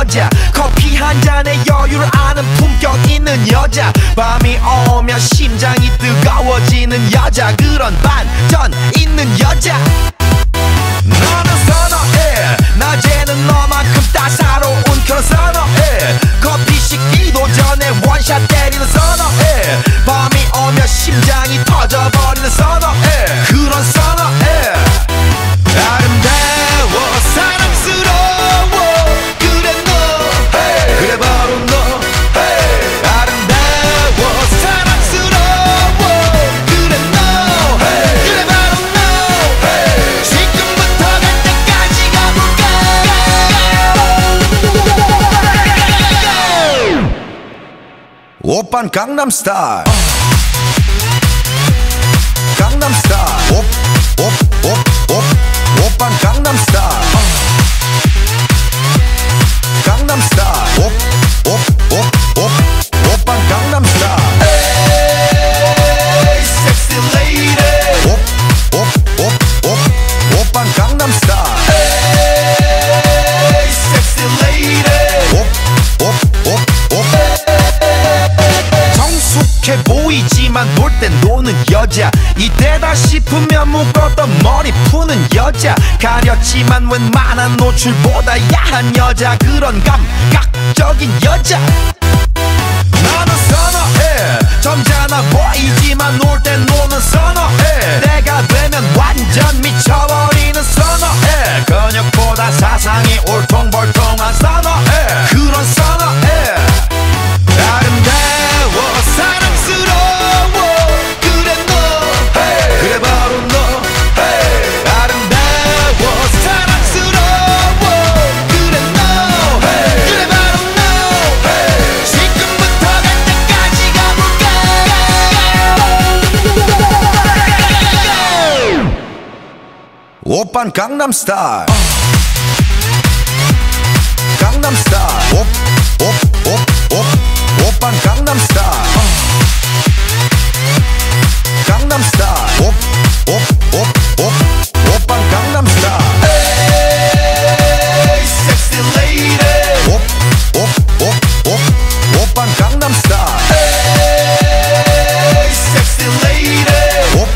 여자, 커피 한 잔에 여유를 아는 품격 있는 여자, 밤이 오면 심장이 뜨거워지는 여자, 그런 반전 있는 여자. 너는 선어해, 낮에는 너만큼 따사로운 그런 선어해, 커피 식기도 전에 원샷 때리는 선어해, 밤이 오면 심장이 터져버리는 선어해, 그런 선어해. 아름다워 사랑스러워 그래 너, hey. 그래 바로 너, hey. 아름다워 사랑스러워 그래 너, hey. 그래 바로 너, hey. 지금부터 갈 때까지 가볼까. 오빤 강남스타일, 강남스타일, 오빤 강남스타일, 강남스타일, 오빤 강남스타일. Hey, sexy lady. 오빤 강남스타일. Hey, sexy lady. 성숙해 보이지만 놀 땐 노는 여자, 이때다 싶으면 묶었던 머리 푸는 여자, 가렸지만 웬만한 노출보다 야한 여자, 그런 감각적인 여자. 나는 선어해, 점잖아 보이지만 놀 땐 노는 선어해, 내가 되면 완전 미쳐버리는 선어해, 근육보다 사상이 울퉁불퉁한 선어해, 그런 선어해. 아름다워 사랑스러워 그래 너, hey. 그래 바로 너, hey. 아름다워 사랑스러워 그래 너, hey. 그래 바로 너, hey. 지금부터 갈 때까지 가볼까. 오빤 강남스타일, 강남스타일, 오빤 강남스타일, 강남스타일, 오빤 강남스타일. Hey, sexy lady. 오빤 강남스타일. Hey, sexy lady.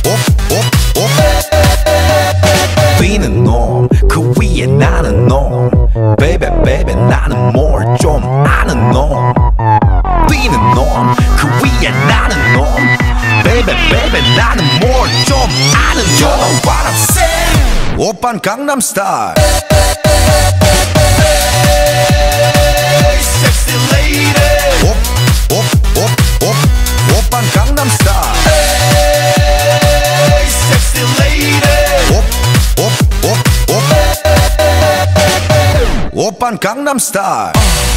뛰는 놈, 그 위에 나는 놈, baby baby 나는 뭘 좀 아는 놈, 뛰는 놈, 그 위에 나는 놈, baby baby 나는 뭘 좀 아는 놈. You know what I'm saying? 오빤 강남스타일. Hey, sexy lady. 오빤 강남스타일. Hey, sexy lady. 오빤 강남스타일.